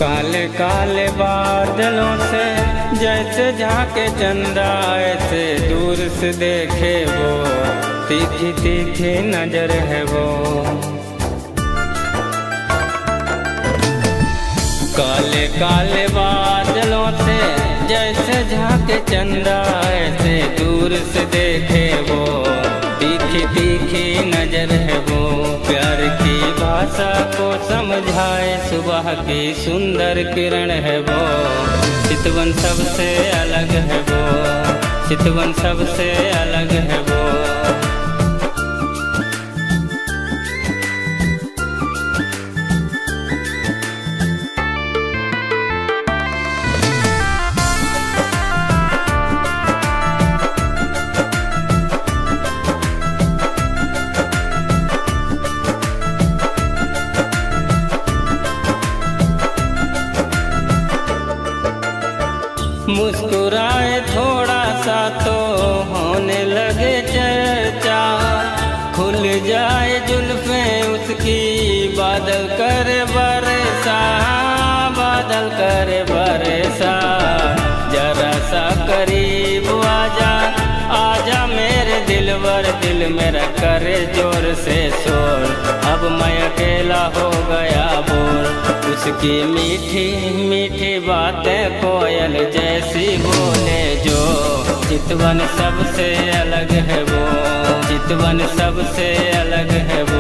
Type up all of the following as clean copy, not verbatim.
काले काले बादलों से जैसे झांके चंदा, ऐसे दूर से देखे वो तीखी तीखी नजर है वो। काले काले बादलों से जैसे झांके चंदा, ऐसे दूर से देखे वो तीखी तीखी नजर है वो। प्यार की भाषा को समझाए सुबह की सुंदर किरण है वो। चितवन सबसे अलग है वो, चितवन सबसे अलग है वो। मुस्कुराए थोड़ा सा तो होने लगे चर्चा, खुल जाए जुल्फें उसकी बादल करे बरसा, बादल करे बरसा। जरा सा करीब आजा, आजा मेरे दिलवर, दिल मेरा करे जोर से शोर। अब मैं अकेला हो गया बोर, उसकी मीठी मीठी बातें कोयल जैसी बोले जो। चितवन सबसे अलग है वो, चितवन सबसे अलग है वो।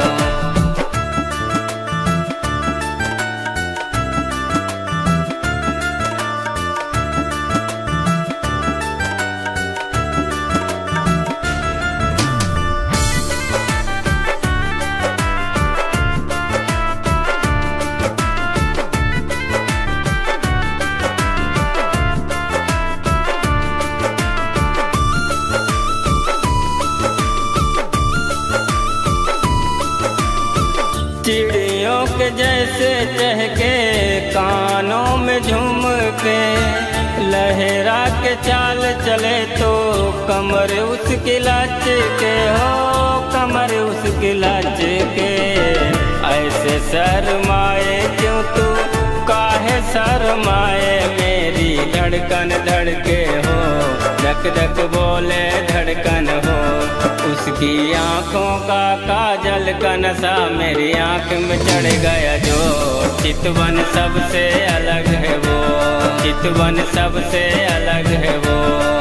चिड़ियों के जैसे चहके कानों में झुमके, लहरा के चाल चले तो कमर उसकी लचके हो, कमर उसकी लचके। ऐसे शर्माए क्यों तू, काहे शर्माए, मेरी धड़कन धड़के हो, धक धक बोले धड़कन हो। उसकी आँखों का काजल का नशा मेरी आँख में चढ़ गया जो। चितवन सबसे अलग है वो, चितवन सबसे अलग है वो।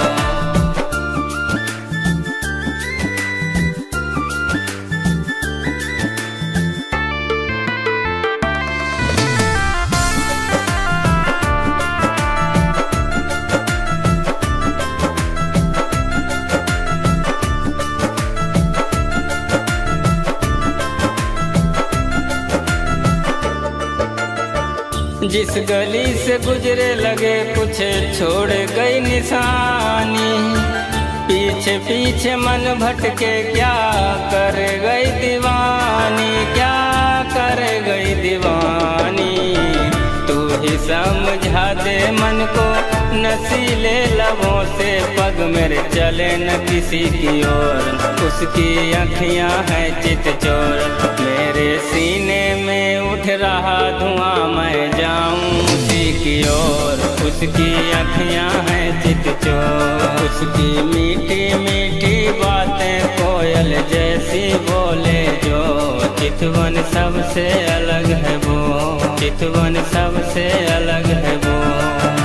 जिस गली से गुजरे लगे कुछ छोड़ गई निशानी, पीछे पीछे मन भटके क्या कर गई दीवानी, क्या कर गई दीवानी। तू ही समझा दे मन को, नसीले लबों से पग मेरे चले न किसी की ओर। उसकी आँखियाँ हैं चित चोर, मेरे सीने में उठ रहा धुआं, मैं जाऊं उसी की ओर। उसकी आँखियाँ हैं चित चोर, उसकी मीठी मीठी बातें कोयल जैसी बोले जो। चितवन सबसे अलग है वो, चितवन सबसे अलग है वो।